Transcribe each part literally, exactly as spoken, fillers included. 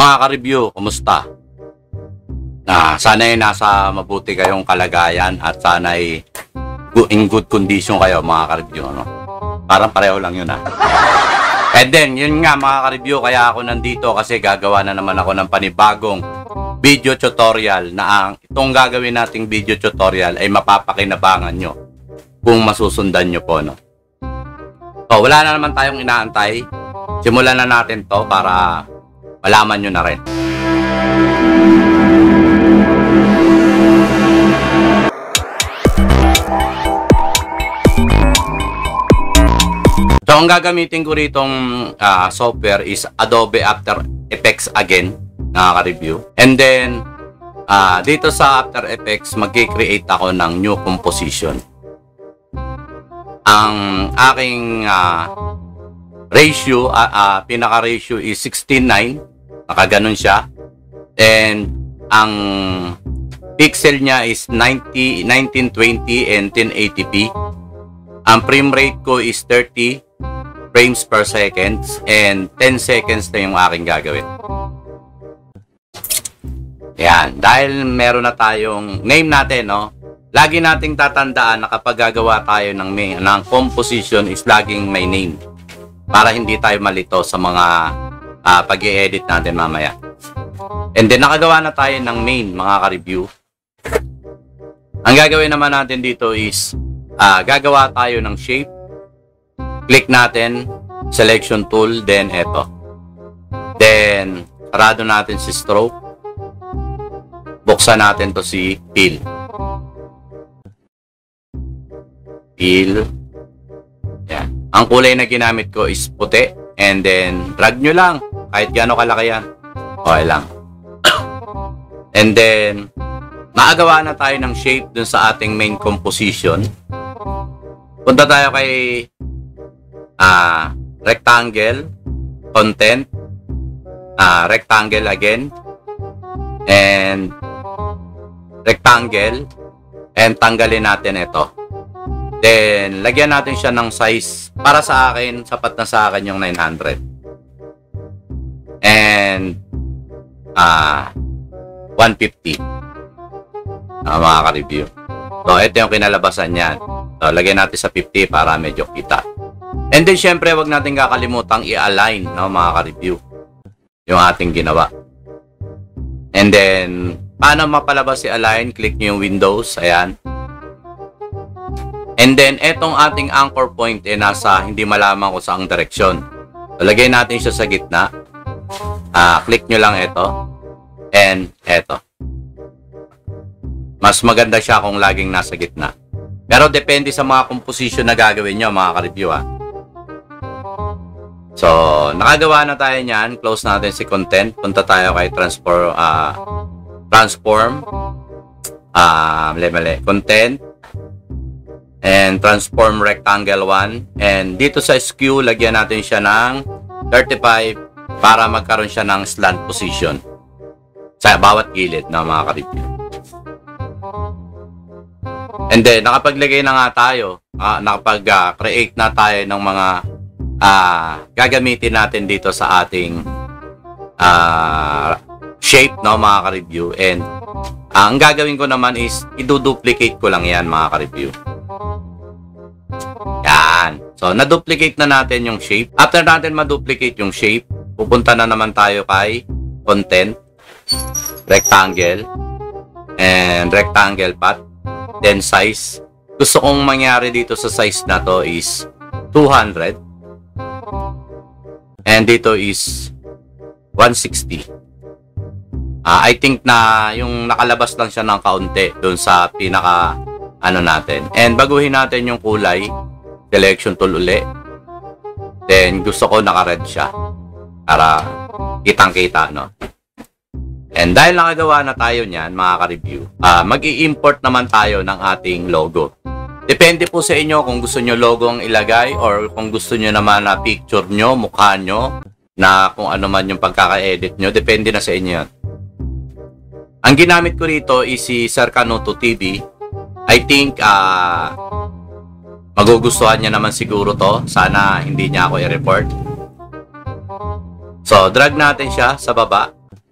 mga ka-review, kumusta? Na sana'y nasa mabuti kayong kalagayan at sana'y in good condition kayo mga ka-review, no? Parang pareho lang yun, ha? And then, yun nga mga ka-review, kaya ako nandito kasi gagawa na naman ako ng panibagong video tutorial na ang itong gagawin nating video tutorial ay mapapakinabangan nyo kung masusundan nyo po, no? So, wala na naman tayong inaantay. Simulan na natin to para malaman nyo na rin. So, ang gagamitin ko ritong uh, software is Adobe After Effects again, nakaka-review. And then, uh, dito sa After Effects, mag-create ako ng new composition. Ang aking uh, ratio, uh, uh, pinaka-ratio is sixteen nine. Nakaganon siya. And ang pixel niya is ninety, nineteen twenty and ten eighty p. Ang frame rate ko is thirty frames per second and ten seconds na yung aking gagawin. Yan. Dahil meron na tayong name natin, no? Lagi nating tatandaan na kapag gagawa tayo ng, may, ng composition is laging may name. Para hindi tayo malito sa mga uh, pag-i-edit natin mamaya. And then nakagawa na tayo ng main mga ka-review. Ang gagawin naman natin dito is uh, gagawa tayo ng shape. Click natin, selection tool, then eto. Then sarado natin si stroke. Buksan natin to si fill. Fill. Yan. Ang kulay na ginamit ko is puti. And then, drag nyo lang. Kahit gaano kalaki yan. Okay lang. And then, nakagawa na tayo ng shape dun sa ating main composition. Punta tayo kay uh, rectangle, content, uh, rectangle again, and rectangle, and tanggalin natin ito. Then, lagyan natin siya ng size. Para sa akin, sapat na sa akin yung nine hundred. And, ah, uh, one fifty. Uh, mga ka-review. So, ito yung kinalabasan niyan. So, lagyan natin sa fifty para medyo kita. And then, syempre, wag natin kakalimutang i-align, no, mga ka-review. Yung ating ginawa. And then, paano mapalabas i-align? Click nyo yung Windows. Ayan. And then, etong ating anchor point eh, nasa hindi malaman kung saang direksyon. So, lagay natin siya sa gitna. Uh, click nyo lang ito. And ito. Mas maganda siya kung laging nasa gitna. Pero depende sa mga composition na gagawin nyo, mga ka-review. Ha? So, nakagawa na tayo niyan. Close natin si content. Punta tayo kay transform. Uh, transform. Uh, mali, mali. Content. And transform rectangle one. And dito sa skew, lagyan natin siya ng thirty-five para magkaroon siya ng slant position sa bawat gilid na mga ka-review. And then, nakapaglagay na nga tayo, uh, nakapag-create na tayo ng mga uh, gagamitin natin dito sa ating uh, shape, no, mga ka-review. And uh, ang gagawin ko naman is i-duplicate ko lang yan, mga ka-review. Yan. So, na-duplicate na natin yung shape. After natin ma-duplicate yung shape, pupunta na naman tayo kay content, rectangle, and rectangle path, then size. Gusto kong mangyari dito sa size na to is two hundred. And dito is one sixty. Uh, I think na yung nakalabas lang siya ng kaunti doon sa pinaka ano natin. And baguhin natin yung kulay. Selection tool uli. Then, gusto ko naka-red siya. Para kitang-kita, no? And dahil nakagawa na tayo niyan, mga ka-review, uh, mag-i-import naman tayo ng ating logo. Depende po sa inyo kung gusto nyo logo ang ilagay or kung gusto nyo naman na picture nyo, mukha nyo, na kung ano man yung pagkaka-edit nyo. Depende na sa inyo yan. Ang ginamit ko rito is si Sir Canuto T V. I think, ah... Uh, magugustuhan niya naman siguro to. Sana hindi niya ako i-report. So, drag natin siya sa baba.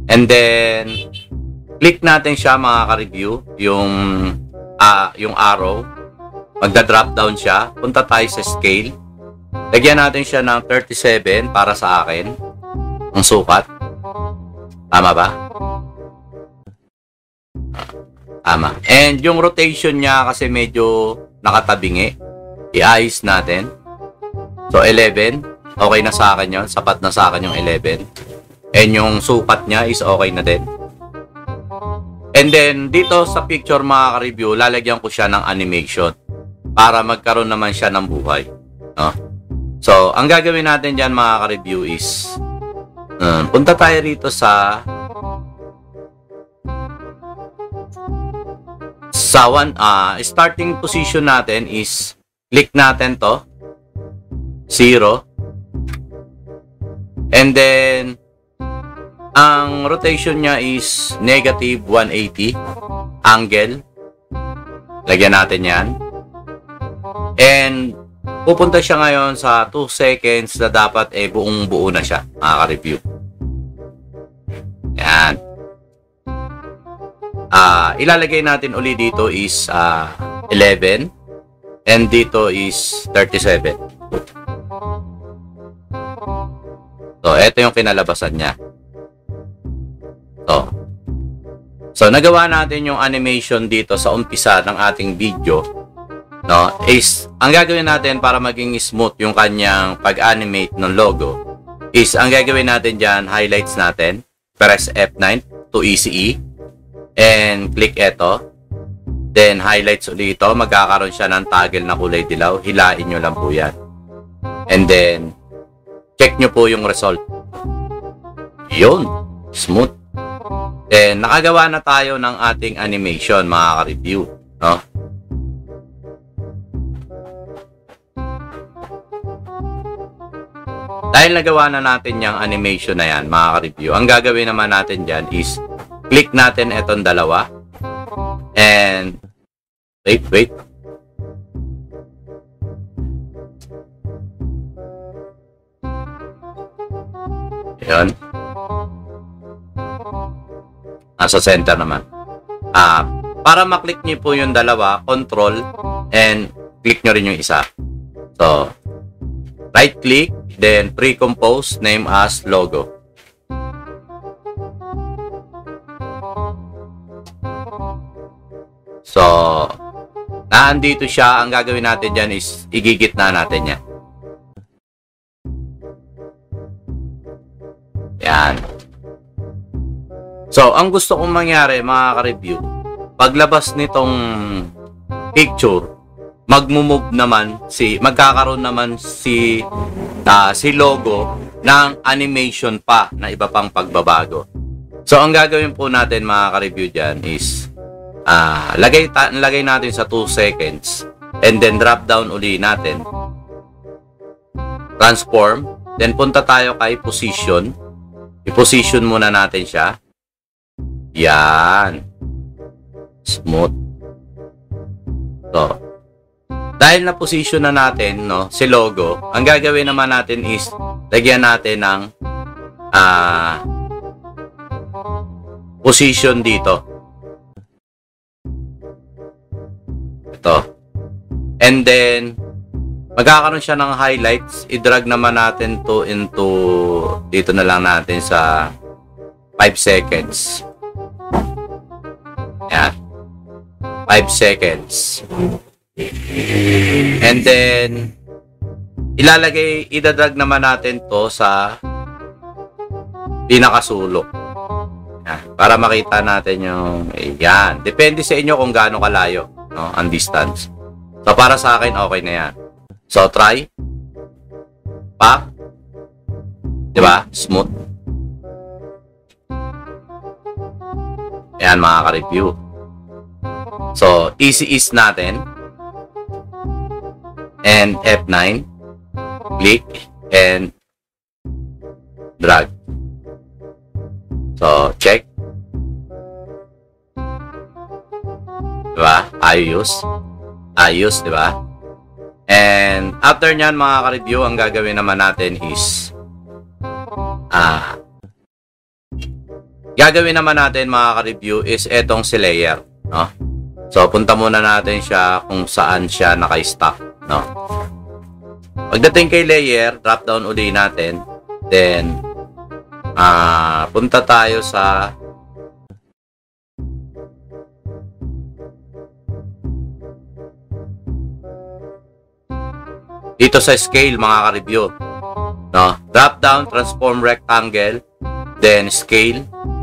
And then, click natin siya mga ka-review, yung, uh, yung arrow. Magda-drop down siya. Punta tayo sa scale. Lagyan natin siya ng thirty-seven para sa akin. Ang sukat. Tama ba? Tama. And yung rotation niya kasi medyo nakatabingi. I-ayos natin. So, eleven. Okay na sa akin yun. Sapat na sa akin yung eleven. And yung sukat niya is okay na din. And then, dito sa picture mga ka-review, lalagyan ko siya ng animation para magkaroon naman siya ng buhay. No? So, ang gagawin natin dyan mga ka-review is um, punta tayo rito sa sa one, uh, starting position natin is click natin to zero. And then, ang rotation niya is negative one eighty angle. Lagyan natin yan. And pupunta siya ngayon sa two seconds na dapat eh buong buo na siya, mga ka-review. Yan. Uh, ilalagay natin uli dito is uh, eleven. And dito is thirty-seven. So, ito yung kinalabasan niya. So, so, nagawa natin yung animation dito sa umpisa ng ating video. No, is, ang gagawin natin para maging smooth yung kanyang pag-animate ng logo, is, ang gagawin natin dyan, highlights natin, press F nine to E C E, and click eto, then highlights ulit ito, magkakaroon siya ng toggle na kulay dilaw, hilain nyo lang po yan. And then, check nyo po yung result. Yun, smooth. Then, nakagawa na tayo ng ating animation, mga ka-review. No? Dahil nagawa na natin yung animation na yan, mga ka-review, ang gagawin naman natin dyan is, click natin itong dalawa. And, wait, wait. Ayan. Nasa center naman. Ah, para maklik niyo po yung dalawa, control, and click nyo rin yung isa. So, right click, then pre-compose, name as logo. So, naandito siya. Ang gagawin natin dyan is igigit na natin yan. Yan. So, ang gusto kong mangyari, mga ka-review, paglabas nitong picture, magmumove naman si, magkakaroon naman si, uh, si logo ng animation pa na iba pang pagbabago. So, ang gagawin po natin, mga ka-review dyan is, uh, lagay, ta lagay natin sa two seconds, and then drop down uli natin. Transform, then punta tayo kay position. I-position muna natin siya. Yan. Smooth. So, dahil na position na natin, no, si logo, ang gagawin naman natin is lagyan natin ng uh, position dito. Ito. And then, magkakaroon siya ng highlights. I-drag naman natin to into, dito na lang natin sa five seconds. Yan. five seconds. And then, ilalagay, idadrag naman natin to sa pinakasulok. Yan. Para makita natin yung, yan. Depende sa inyo kung gaano kalayo, no, ang distance. So, para sa akin, okay na yan. So, try. Back. Diba? Smooth. Ayan, mga ka-review. So, easy ease natin. And F nine. Click. And drag. So, check. Diba? Ayos. Ayos, diba? And after nyan, mga ka-review, ang gagawin naman natin is ah, Gagawin naman natin mga ka-review is etong si layer, no? So, punta muna natin siya kung saan siya naka-stack, no? Pagdating kay layer, drop down uli natin. Then, ah, punta tayo sa dito sa scale mga ka-review, no? Drop down, transform rectangle, then scale.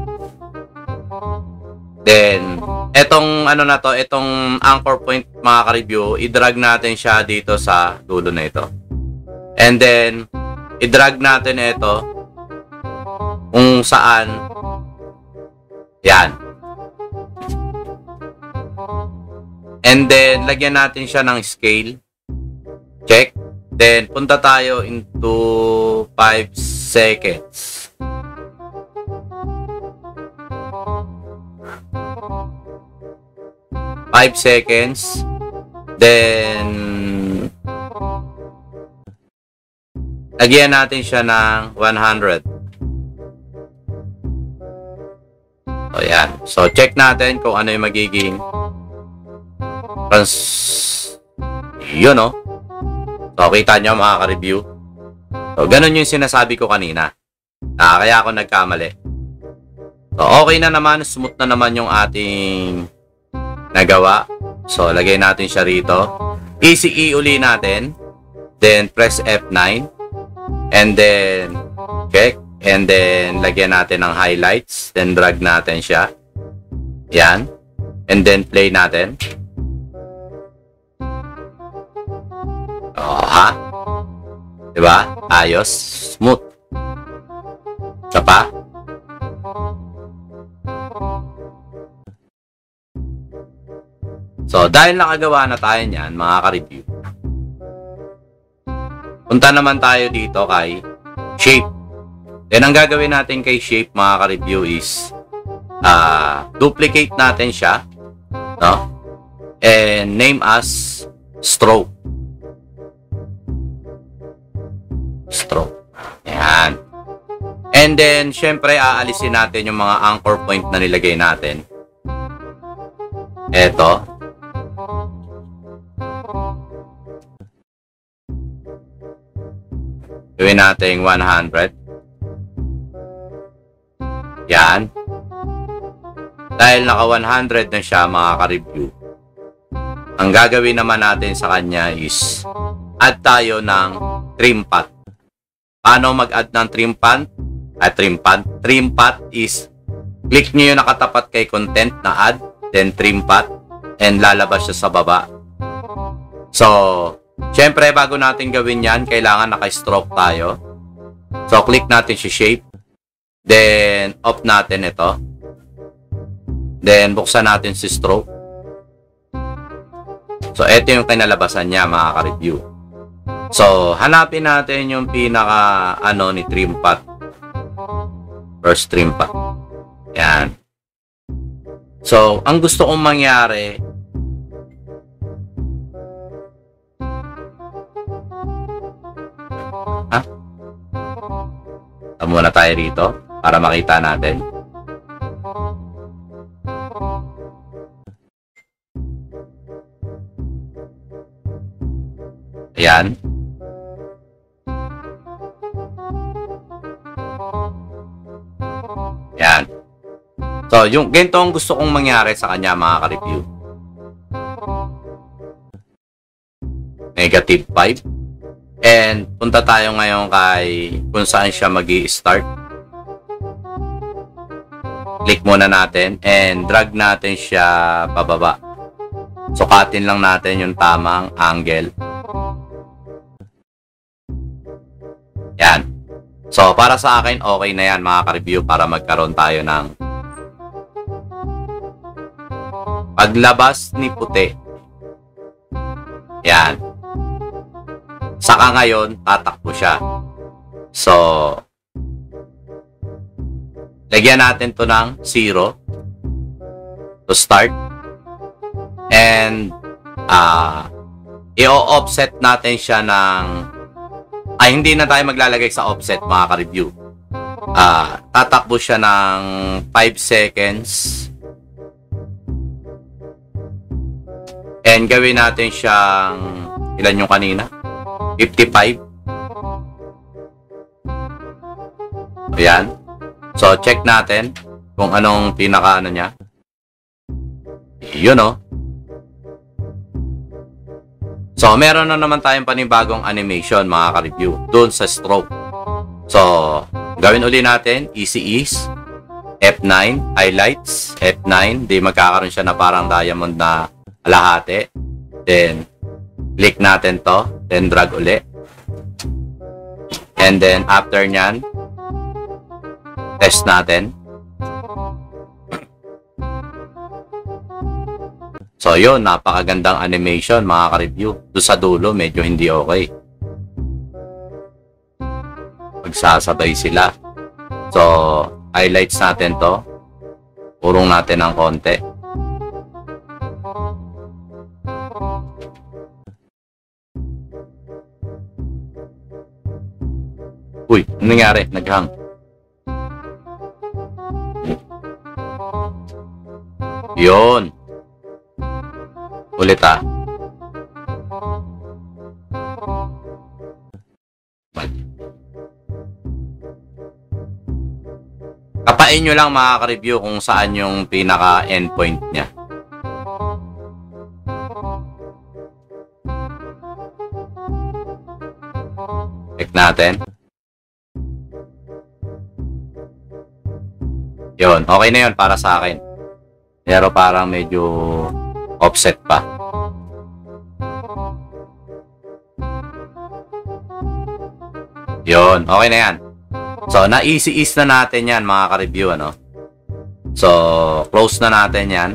Then, etong ano na to, etong anchor point mga ka-review, i-drag natin siya dito sa dulo na ito. And then, i-drag natin ito kung saan. Yan. And then, lagyan natin siya ng scale. Check. Then, punta tayo into five seconds. five seconds. Then, lagyan natin siya ng one hundred. So, yan. So, check natin kung ano yung magiging trans... Yun, no? So, kita nyo mga ka-review. So, ganun yung sinasabi ko kanina. Ah, kaya ako nagkamali. So, okay na naman. Smooth na naman yung ating nagawa. So, lagay natin siya rito. E C E uli natin. Then, press F nine. And then, check. And then, lagyan natin ng highlights. Then, drag natin siya. Yan. And then, play natin. Oh, ha? Diba? Ayos. Smooth. Isa pa. So, dahil nakagawa na tayo niyan, mga ka-review, punta naman tayo dito kay shape. Then, ang gagawin natin kay shape, mga ka-review, is uh, duplicate natin siya, no? And name as stroke. Stroke. Yan. And then, syempre, aalisin natin yung mga anchor point na nilagay natin. Eto. Gawin natin one hundred. Yan. Dahil naka one hundred na siya, mga ka-review, ang gagawin naman natin sa kanya is add tayo ng trim path. Paano mag-add ng trim path? At trim path. Trim path is click nyo yung nakatapat kay content na add, then trim path, and lalabas siya sa baba. So, syempre, bago natin gawin yan, kailangan naka-stroke tayo. So, click natin si shape. Then, off natin ito. Then, buksan natin si stroke. So, ito yung kinalabasan niya, mga ka-review. So, hanapin natin yung pinaka, ano, ni trim path. First trim path. Yan. So, ang gusto kong mangyari, ha? Tama muna tayo rito para makita natin. Ayan. Ayan. So, yung ganito ang gusto kong mangyari sa kanya, mga ka-review. Negative five. And punta tayo ngayon kay kung saan siya magi-start. Click muna natin and drag natin siya pababa. Sukatin lang natin yung tamang angle. Yan. So, para sa akin, okay na yan, mga ka-review, para magkaroon tayo ng paglabas ni puti. Yan. Saka ngayon, tatakbo siya. So, lagyan natin to ng zero to start. And, uh, i-offset natin siya ng, ay, hindi na tayo maglalagay sa offset, mga ka-review. Uh, tatakbo siya ng five seconds. And gawin natin siyang, ilan yung kanina? fifty-five. Ayan. So, check natin kung anong pinaka ano niya. Yun o. So, meron na naman tayong panibagong animation mga ka-review doon sa stroke. So, gawin uli natin, easy ease, F nine, highlights, F nine, di magkakaroon siya na parang diamond na alahati. Then, click natin to, then drag uli. And then, after nyan, test natin. So, yun, napakagandang animation mga ka-review. Doon sa dulo, medyo hindi okay. Magsasabay sila. So, highlights natin to. Purong natin ng konti. Uy, ano nangyari? Naghang. Yun. Ulit ah. Kapain nyo lang mga ka-review kung saan yung pinaka endpoint niya. Check natin. Yun, okay na yun para sa akin. Pero parang medyo offset pa. Yun, okay na yan. So, na-easy ease na natin yan mga ka-review, ano? So, close na natin yan.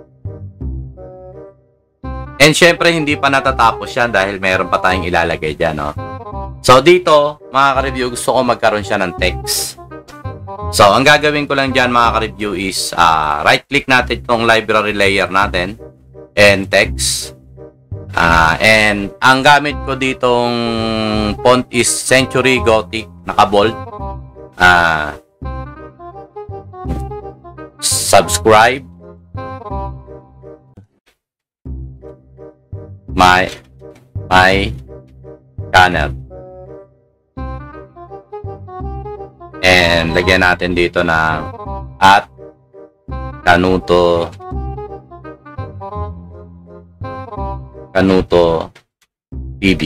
And syempre, hindi pa natatapos yan dahil meron pa tayong ilalagay dyan, no? So, dito, mga ka-review, gusto ko magkaroon siya ng text. So, ang gagawin ko lang dyan, mga ka-review, is uh, right-click natin itong library layer natin and text. Uh, and ang gamit ko ditong font is Century Gothic, naka-bold. Uh, subscribe my my channel. And lagyan natin dito ng at Kanuto Kanuto T V.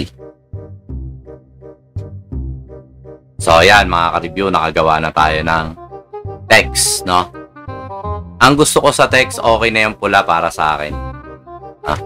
So, ayan mga ka-review, nakagawa na tayo ng text, no? Ang gusto ko sa text, okay na yung pula para sa akin. Ah.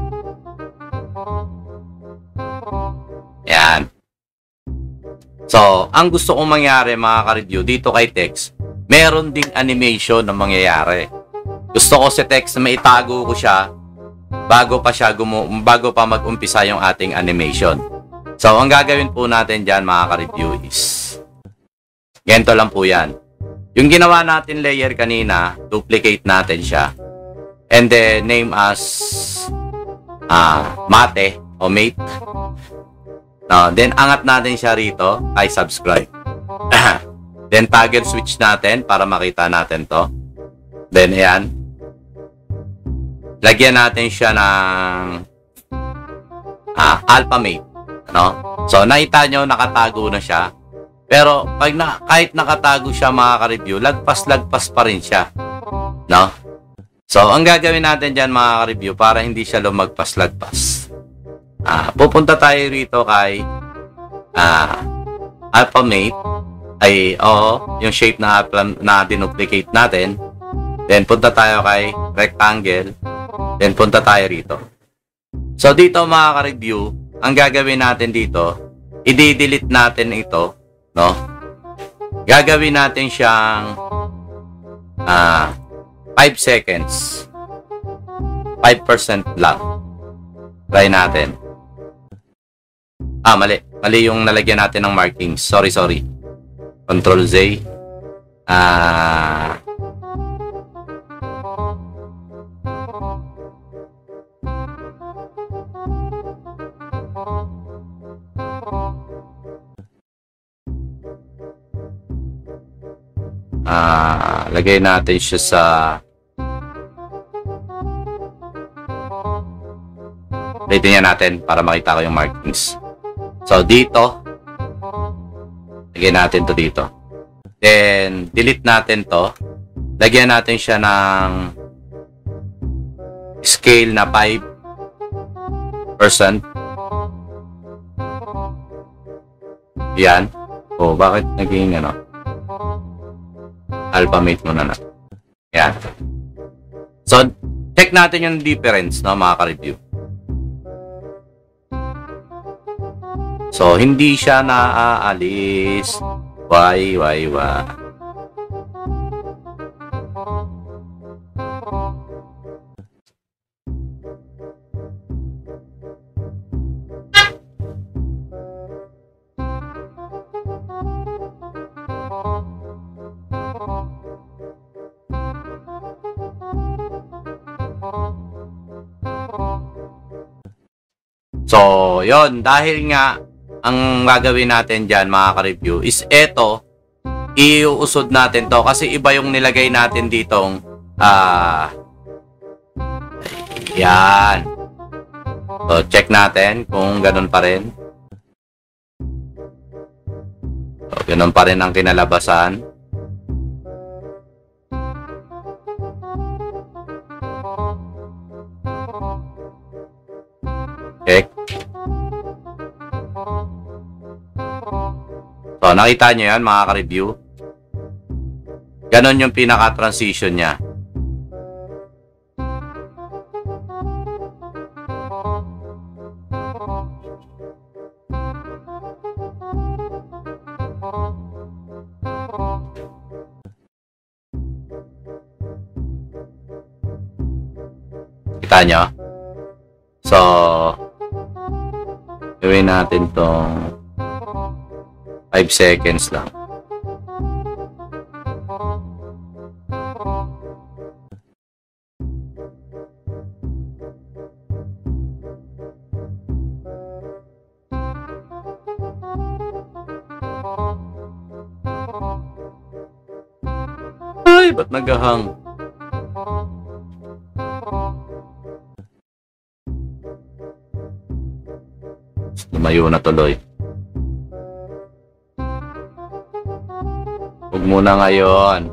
Ayan. So, ang gusto kong mangyari mga ka-review, dito kay text, meron ding animation na mangyayari. Gusto ko si text na maitago ko siya bago pa siya gumu bago pa mag-umpisa yung ating animation. So, ang gagawin po natin dyan, mga ka-review, is ganito lang po yan. Yung ginawa natin layer kanina, duplicate natin siya. And then, name as uh, mate o mate. No, then, angat natin siya rito, ay subscribe. Then, toggle switch natin para makita natin to. Then, ayan. Lagyan natin siya ng ah, alpha mate. No? So, nakita nyo, nakatago na siya. Pero, pag na, kahit nakatago siya, mga ka-review, lagpas-lagpas pa rin siya. No? So, ang gagawin natin dyan, mga ka-review, para hindi siya lumagpas-lagpas. Ah, pupunta tayo rito kay ah, alpha mate. Ay, oo, yung shape na, na dinuplicate natin. Then, punta tayo kay rectangle. Then, punta tayo rito. So, dito, mga ka-review, ang gagawin natin dito, i-delete natin ito, no? Gagawin natin siyang ah, five seconds. five percent lang. Try natin. Ah, mali. Mali yung nalagyan natin ng markings. Sorry, sorry. Control Z. Ah... Ah, lagay natin siya sa titingnan natin para makita ko yung markings. So, dito, lagyan natin to dito. Then, delete natin to. Lagyan natin siya ng scale na five percent. Yan. Oh, bakit naging ano? Alphamate muna na. Yan. So, check natin yung difference, no, mga ka-review. So, hindi siya naaalis. Why, why, why? So, yon, dahil nga ang gagawin natin dyan, mga ka-review, is eto, iuusod natin to kasi iba yung nilagay natin ditong ah yan. So, check natin kung ganun pa rin. So, ganun pa rin ang kinalabasan. Check. So, nakita nyo yan, mga ka-review. Ganon yung pinaka-transition niya. Kita nyo? So, gawin natin tong five seconds lang. Ay, ba't nagahang? Lumayo na tuloy. Huwag muna ngayon.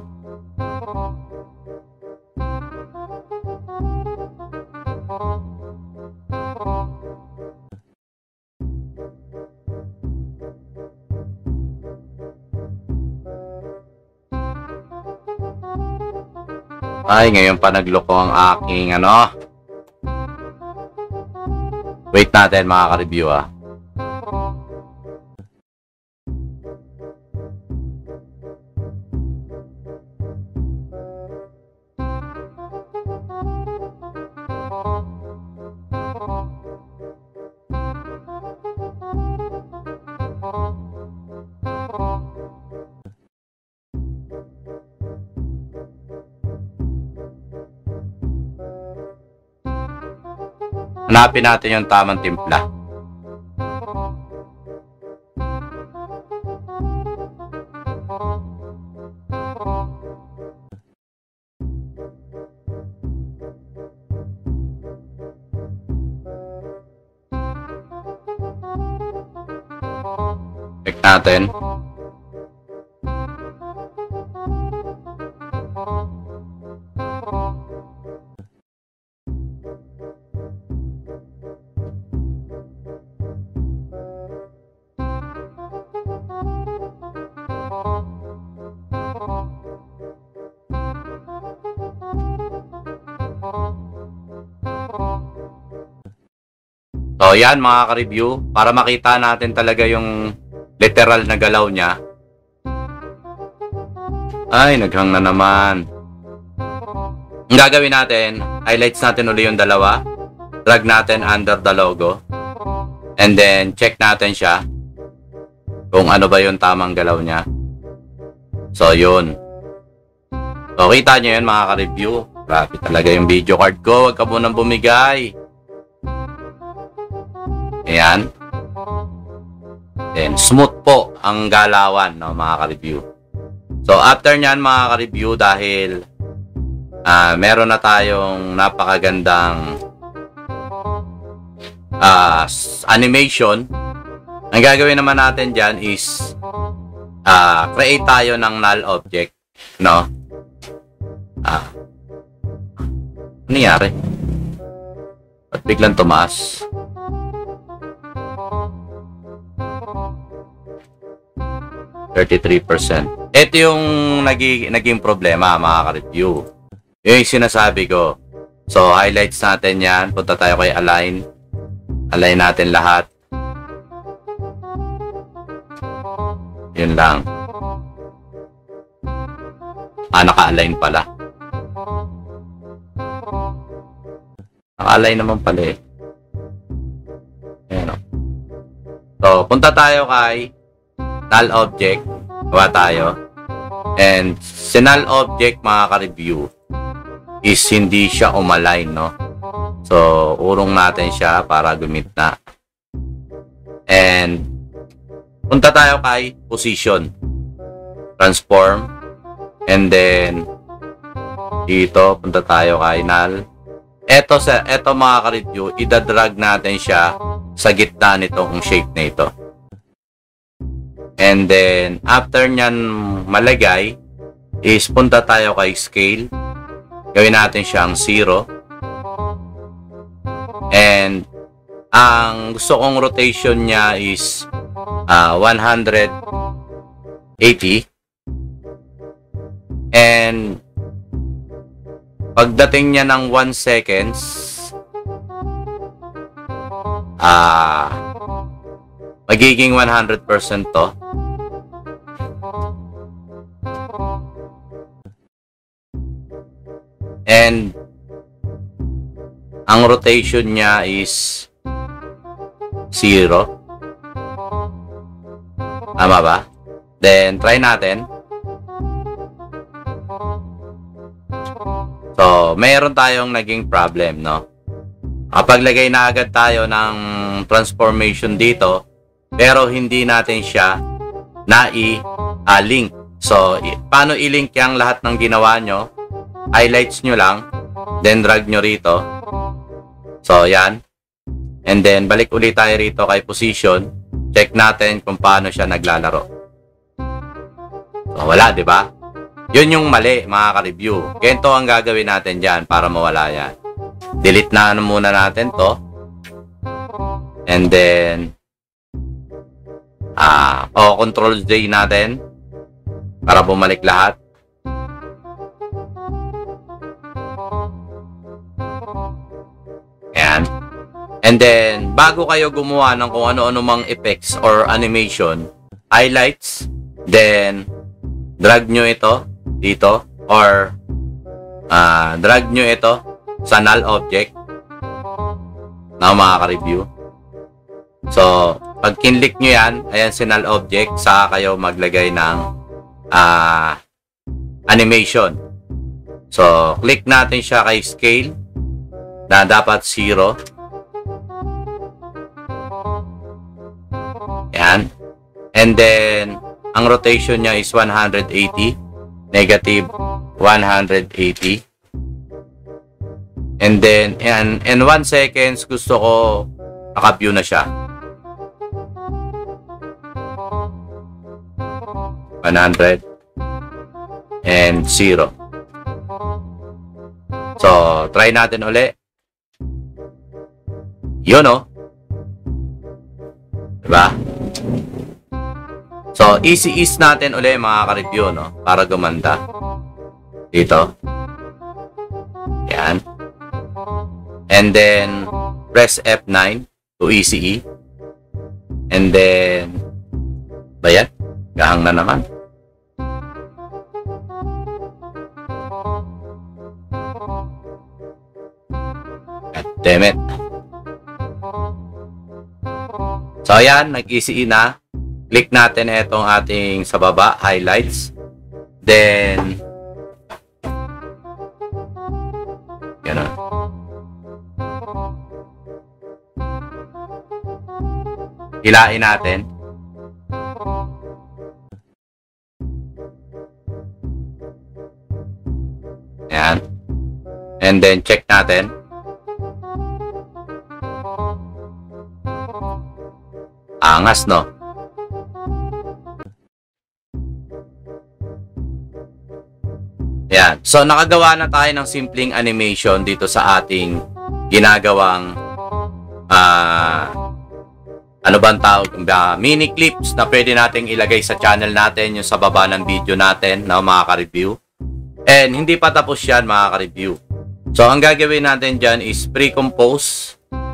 Ay, ngayon pa nagloko ang aking ano. Wait natin, mga ka-review, ah. Hanapin natin yung tamang timpla. Check natin. So, yan, mga ka-review, para makita natin talaga yung literal na galaw niya. Ay, naghang na naman. Ang gagawin natin, highlights natin uli yung dalawa, drag natin under the logo, and then check natin siya kung ano ba yung tamang galaw niya. So, yun. So, kita nyo yun, mga ka-review. Grabe talaga yung video card ko. Huwag ka munang bumigay. Ayan. Then, smooth po ang galawan, no, mga ka-review. So, after nyan mga ka-review, dahil uh, meron na tayong napakagandang uh, animation, ang gagawin naman natin dyan is uh, create tayo ng null object, no? Ah, ano nangyari? Ba't biglang tumaas? thirty-three percent. Ito yung naging, naging problema mga ka-review. Yung sinasabi ko. So, highlights natin yan. Punta tayo kay align. Align natin lahat. Yun lang. Ah, naka-align pala. Naka-align naman pala eh. Ayan o. So, punta tayo kay null object. Gawa tayo. And si null object mga ka-review is hindi siya umalign, no? So, urong natin siya para gumita. And punta tayo kay position. Transform. And then dito, punta tayo kay null. Eto, sa, eto mga ka-review, idadrag natin siya sa gitna nitong shape na ito. And then, after nyan malagay, is punta tayo kay scale. Gawin natin siyang zero. And, ang gusto kong rotation niya is uh, one hundred eighty. And, pagdating niya ng one seconds, ah, uh, magiging one hundred percent to. And ang rotation niya is zero. Tama ba? Then, try natin. So, mayroon tayong naging problem, no? Kapag lagay na agad tayo ng transformation dito, pero hindi natin siya na-i-link. So, paano i-link yung lahat ng ginawa nyo? Highlights nyo lang, then drag nyo rito. So, yan. And then, balik ulit tayo rito kay position. Check natin kung paano siya naglalaro. So, wala, di ba? Yun yung mali, mga ka-review. Ganito ang gagawin natin dyan para mawala yan. Delete na ano muna natin to. And then, ah, o, control J natin para bumalik lahat. Ayan. And then, bago kayo gumawa ng kung ano-ano mang effects or animation, highlights, then, drag nyo ito dito, or uh, drag nyo ito sa null object na mga ka-review. So, pag kinlik nyo yan, ayan si null object, saka kayo maglagay ng uh, animation. So, click natin siya kay scale na dapat zero. Ayan. And then, ang rotation niya is one hundred eighty. Negative one hundred eighty. And then, and, in one seconds, gusto ko naka-view na siya. one hundred and zero. So, try natin uli. Yun, oh. Diba? So, easy ease natin uli mga ka-review, no? Para gumanda. Dito. Yan. And then, press F nine to easy E. And then, ba yan? Gahang na naman. God damn it. So, ayan, nag-easy na. Click natin itong ating sa baba, highlights. Then, yan na. Hilain natin. Ayan. And then, check natin. Angas, no? Ayan. So, nakagawa na tayo ng simpleng animation dito sa ating ginagawang ah... Uh, ano ba ang tawag? Uh, mini clips na pwede nating ilagay sa channel natin, yung sa baba ng video natin na mga ka-review. And hindi pa tapos yan mga ka-review. So ang gagawin natin dyan is pre-compose,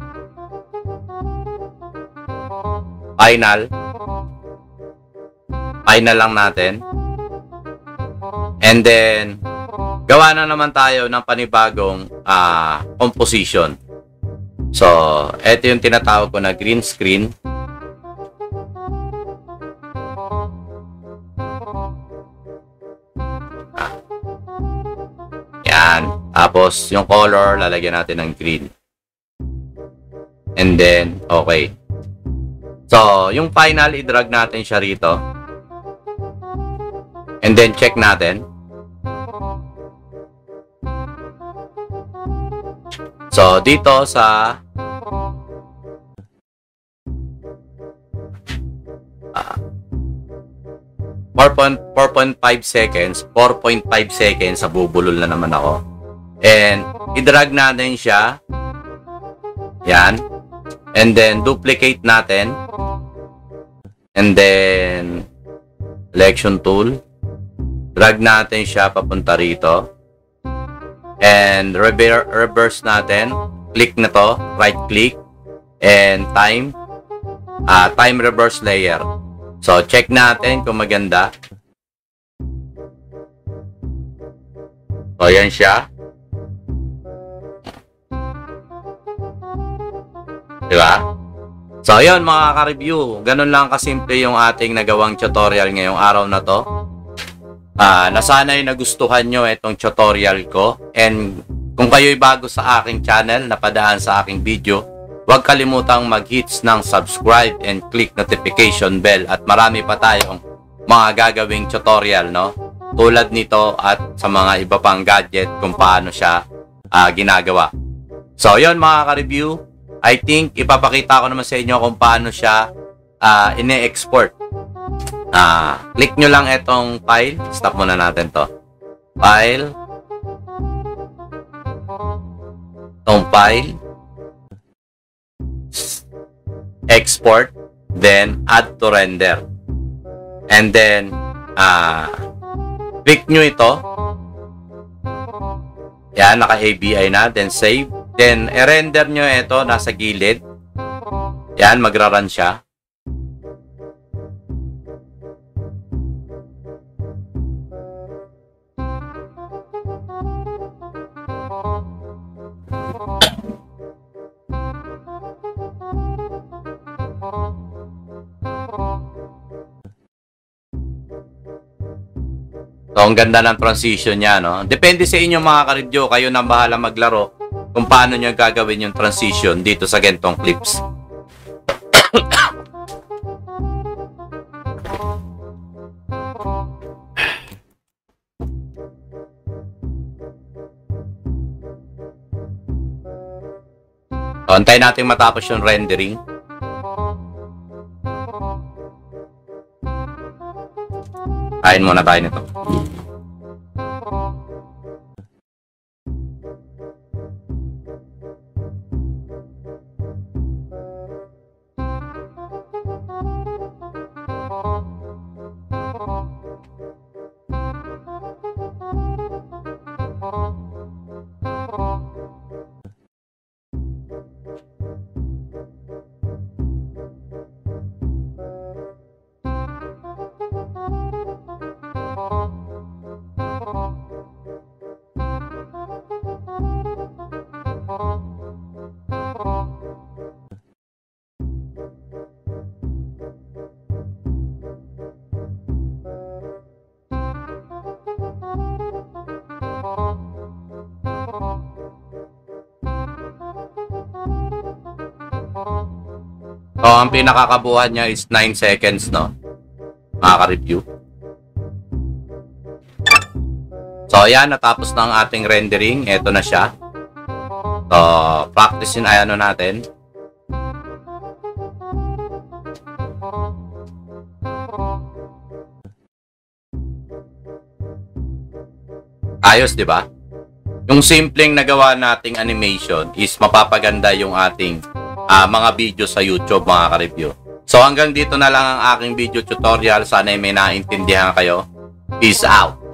final, final lang natin. And then gawa na naman tayo ng panibagong uh, composition. So, ito yung tinatawag ko na green screen. Ah. Yan. Tapos, yung color, lalagyan natin ng green. And then, okay. So, yung final, i-drag natin siya rito. And then, check natin. So, dito sa uh, four point five seconds, four point five seconds, sa bubulol na naman ako. And, i-drag natin siya. Yan. And then, duplicate natin. And then, selection tool. Drag natin siya papunta rito. And reverse natin, click na to, right click, and time, uh, time reverse layer. So, check natin kung maganda. So, yan siya. Diba? So, yun mga ka-review. Ganun lang kasimple yung ating nagawang tutorial ngayong araw na to. Uh, nasana'y nagustuhan nyo itong tutorial ko. And kung kayo'y bago sa aking channel, napadaan sa aking video, huwag kalimutang mag-hits ng subscribe and click notification bell. At marami pa tayong mga gagawing tutorial, no? Tulad nito at sa mga iba pang gadget kung paano siya uh, ginagawa. So, yun mga ka-review. I think ipapakita ko naman sa inyo kung paano siya uh, ine-export. Ah, click nyo lang itong file. Stop muna natin to. File. Itong file. Export. Then, add to render. And then, ah, click nyo ito. Yan, naka-A B I na. Then, save. Then, i-render nyo ito. Nasa gilid. Yan, magra-run siya. So, ang ganda ng transition niya, no? Depende sa inyo mga ka-review. Kayo nang bahala maglaro kung paano nyo gagawin yung transition dito sa gantong clips. So, antayin natin matapos yung rendering. Kain muna tayo nito. So, ang pinakakabuhan niya is nine seconds, no? Mga ka-review. So, So, ayan, natapos na ang ating rendering. Ito na siya. So, practice yun ay ano natin. Ayos, di ba? Yung simpleng nagawa nating animation is mapapaganda yung ating uh, mga video sa YouTube, mga ka-review. So, hanggang dito na lang ang aking video tutorial. Sana ay may naintindihan kayo. Peace out!